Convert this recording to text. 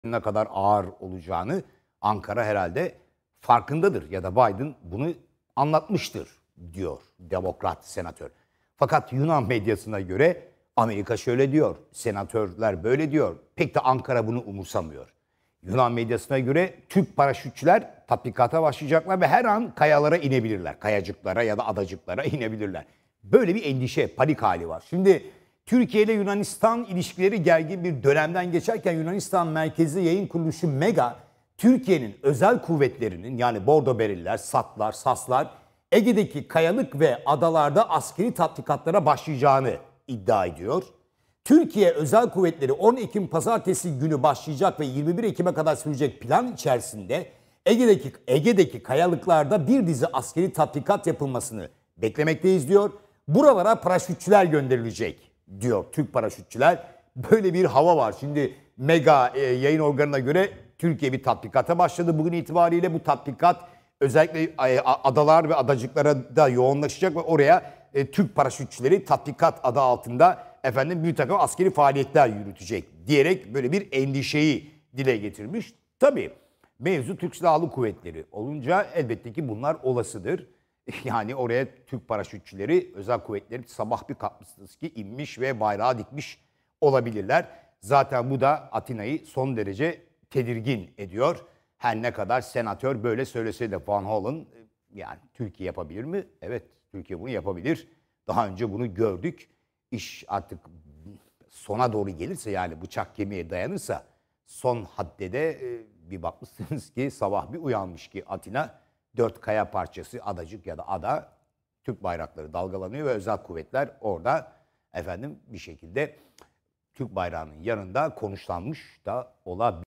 ne kadar ağır olacağını Ankara herhalde farkındadır ya da Biden bunu anlatmıştır diyor demokrat senatör. Fakat Yunan medyasına göre Amerika şöyle diyor, senatörler böyle diyor. Pek de Ankara bunu umursamıyor. Yunan medyasına göre Türk paraşütçüler tatbikata başlayacaklar ve her an kayalara inebilirler. Kayacıklara ya da adacıklara inebilirler. Böyle bir endişe, panik hali var. Şimdi Türkiye ile Yunanistan ilişkileri gergin bir dönemden geçerken Yunanistan merkezli yayın kuruluşu MEGA, Türkiye'nin özel kuvvetlerinin yani Bordo Beriller, SAT'lar, SAS'lar Ege'deki kayalık ve adalarda askeri tatbikatlara başlayacağını iddia ediyor. Türkiye Özel Kuvvetleri 10 Ekim Pazartesi günü başlayacak ve 21 Ekim'e kadar sürecek plan içerisinde Ege'deki kayalıklarda bir dizi askeri tatbikat yapılmasını beklemekteyiz diyor. Buralara paraşütçüler gönderilecek diyor Türk paraşütçüler. Böyle bir hava var. Şimdi MEGA yayın organına göre Türkiye bir tatbikata başladı. Bugün itibariyle bu tatbikat özellikle adalar ve adacıklara da yoğunlaşacak ve oraya Türk paraşütçüleri tatbikat adı altında bir takım askeri faaliyetler yürütecek diyerek böyle bir endişeyi dile getirmiş. Tabii mevzu Türk Silahlı Kuvvetleri olunca elbette ki bunlar olasıdır. Yani oraya Türk paraşütçüleri, özel kuvvetleri sabah bir kalkmışsınız ki inmiş ve bayrağı dikmiş olabilirler. Zaten bu da Atina'yı son derece tedirgin ediyor. Her ne kadar senatör böyle söylese de Van Hollen, yani Türkiye yapabilir mi? Evet, Türkiye bunu yapabilir. Daha önce bunu gördük. İş artık sona doğru gelirse, yani bıçak kemiğe dayanırsa son haddede bir bakmışsınız ki sabah bir uyanmış ki Atina 4 kaya parçası, adacık ya da ada, Türk bayrakları dalgalanıyor ve özel kuvvetler orada bir şekilde Türk bayrağının yanında konuşlanmış da olabilir.